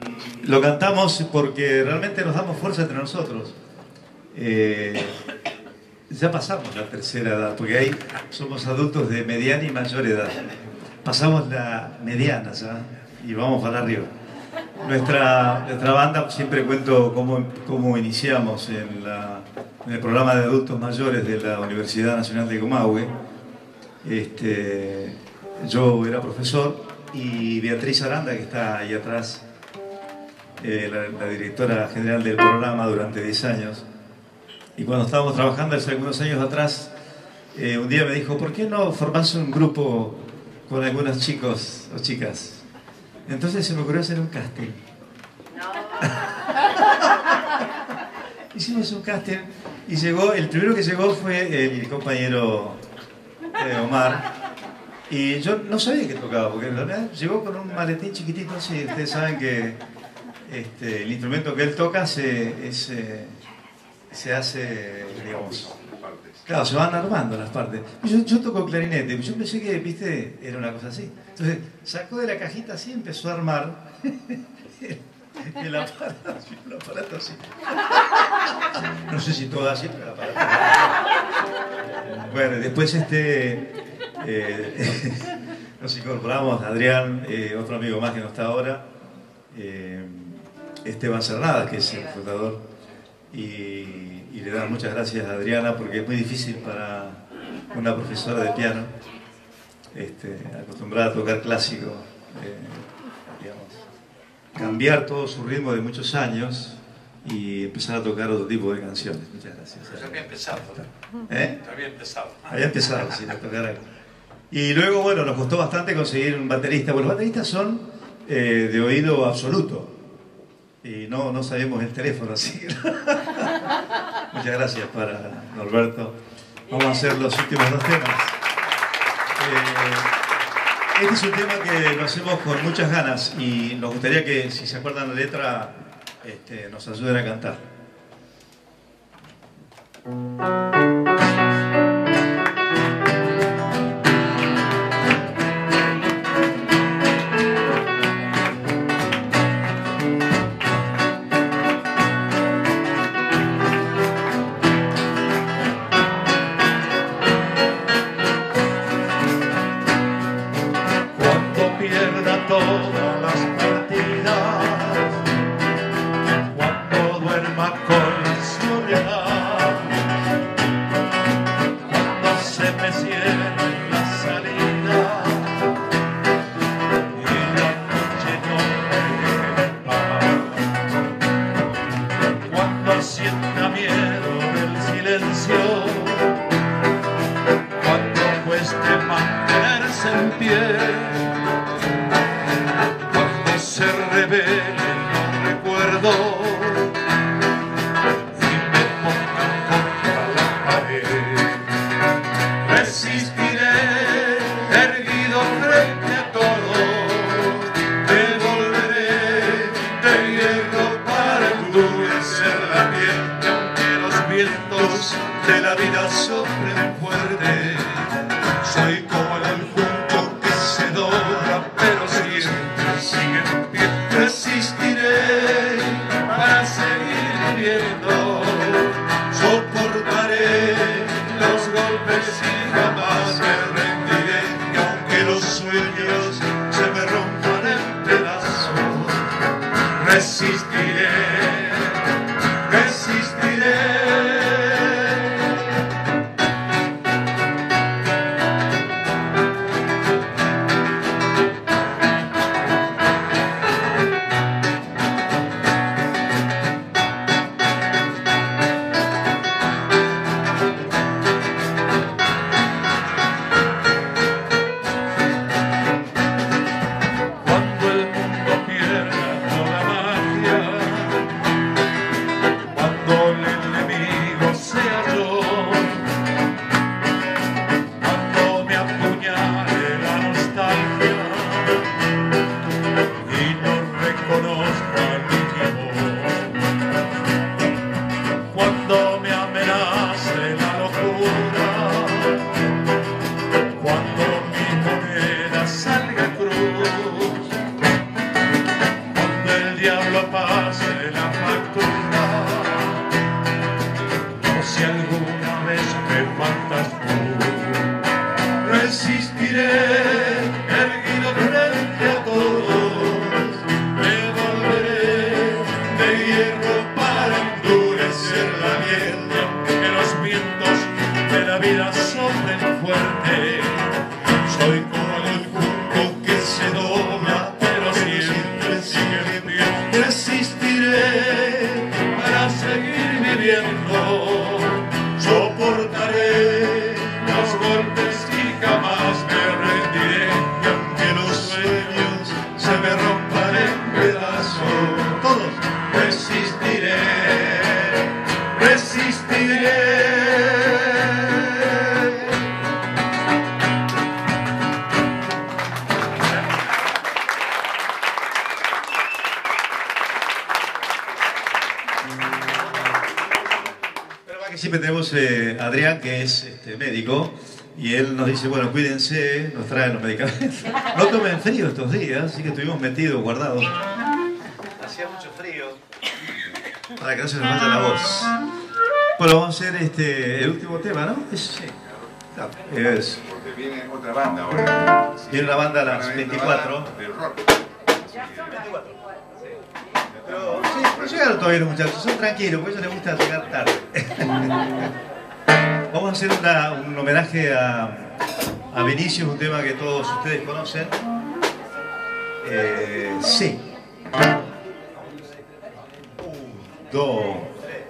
Lo cantamos porque realmente nos damos fuerza entre nosotros. Ya pasamos la tercera edad, porque ahí somos adultos de mediana y mayor edad. Pasamos la mediana ya y vamos para arriba. Nuestra banda, siempre cuento cómo iniciamos en el programa de adultos mayores de la Universidad Nacional de Comahue. Yo era profesor y Beatriz Aranda, que está ahí atrás, la directora general del programa durante 10 años. Y cuando estábamos trabajando hace algunos años atrás, un día me dijo, ¿por qué no formás un grupo con algunos chicos o chicas? Entonces se me ocurrió hacer un casting. No. Hicimos un casting y el primero que llegó fue el compañero Omar. Y yo no sabía que tocaba, porque en realidad llegó con un maletín chiquitito, así. Ustedes saben que el instrumento que él toca se hace, digamos, claro, se van armando las partes. Yo toco clarinete, yo pensé que, viste, era una cosa así. Entonces sacó de la cajita así y empezó a armar el aparato así. No sé si todo así, pero el aparato. Bueno, después nos incorporamos, Adrián, otro amigo más que no está ahora, Esteban Cernadas, que es el fundador, y le dan muchas gracias a Adriana, porque es muy difícil para una profesora de piano, acostumbrada a tocar clásico, digamos, cambiar todo su ritmo de muchos años y empezar a tocar otro tipo de canciones. Muchas gracias. Ya había empezado. Había empezado. Había empezado, sí, a tocar algo. Y luego, bueno, nos costó bastante conseguir un baterista. Bueno, los bateristas son de oído absoluto. Y no sabemos el teléfono, así que... Muchas gracias para Norberto. Vamos a hacer los últimos 2 temas. Este es un tema que lo hacemos con muchas ganas y nos gustaría que, si se acuerdan la letra, nos ayuden a cantar. Todas las partidas, cuando duerma con soledad, cuando se me cierre la salida y la noche no me deje en paz, cuando sienta miedo del silencio, cuando cueste mantenerse en pie, se revelen los recuerdos y me pongan contra la pared. Resistiré erguido frente a todo, me volveré de hierro para endurecer la piel. Y aunque los vientos de la vida soplen fuerte, soy como el junco que se dobla pero sigue en pie. Resistiré para seguir viviendo, soportaré los golpes y jamás me rendiré. Y aunque los sueños se me rompan en pedazos, resistiré, resistiré. diablo pase la factura. No si alguna vez me faltas tú, resistiré erguido frente a todos, me volveré de hierro para endurecer la miel, que los vientos de la vida soplen fuerte. Soy como el junco que se dobla, pero siempre sigue en pie. Resistiré para seguir viviendo, soportaré los golpes y jamás me rendiré. Y aunque los sueños se me rompan en pedazos, todos resistiré, resistiré. Siempre tenemos a Adrián, que es médico, y él nos dice, bueno, cuídense, nos traen los medicamentos. No tomen frío estos días, así que estuvimos metidos, guardados. Hacía mucho frío, para que no se nos vaya la voz. Bueno, vamos a hacer el último tema, ¿no? Sí. Es, porque viene otra banda ahora. viene una banda a las 24. Del rock. Pero sí, no llegaron todavía los muchachos, son tranquilos, porque a ellos les gusta llegar tarde. Vamos a hacer un homenaje a Vinicius, un tema que todos ustedes conocen. Sí. 1, 2, 3.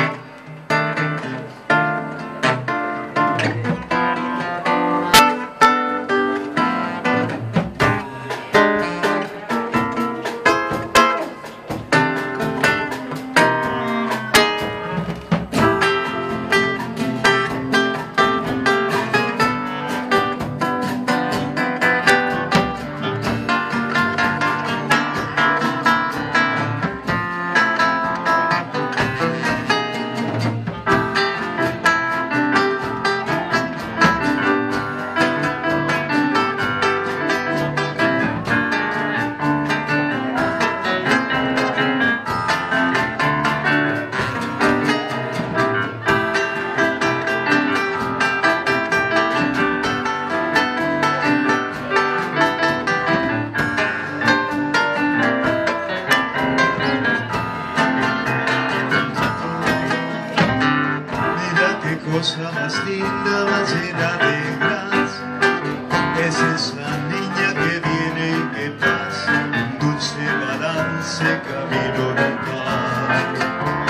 Cosa más linda, más llena de gracia, es esa niña que viene y que pasa, dulce balance, camino de paz.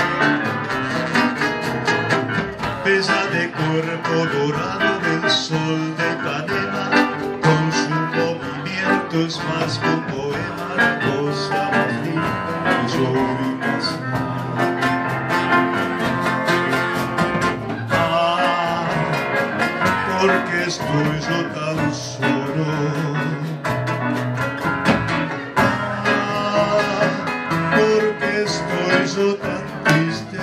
Bella de cuerpo dorado del sol de Ipanema, con sus movimientos más que un poema, la cosa más linda que yo vi pasar. Porque estoy yo tan solo, porque estoy yo tan triste,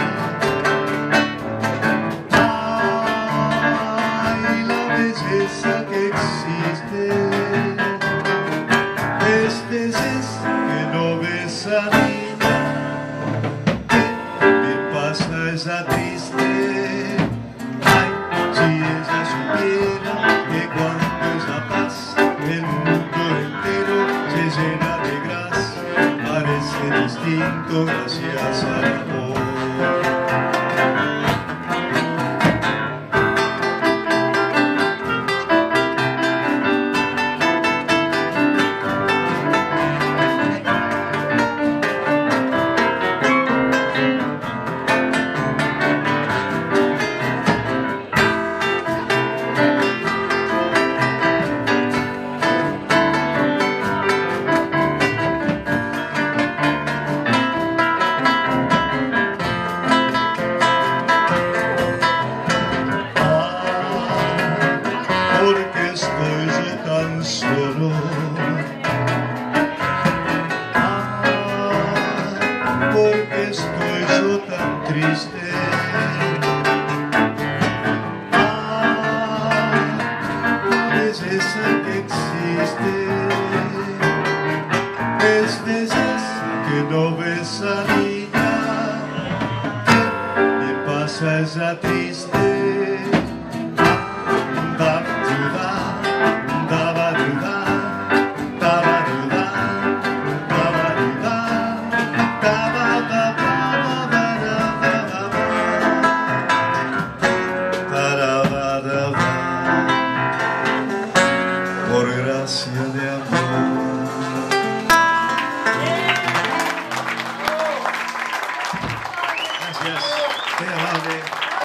ay, la belleza que existe, es que no ves a niña, ¿qué me pasa esa triste? Si ella supiera que cuando ella pasa el mundo entero se llena de gracia, parece distinto gracias al amor. no ve salida y pasa esa triste por gracia de amor.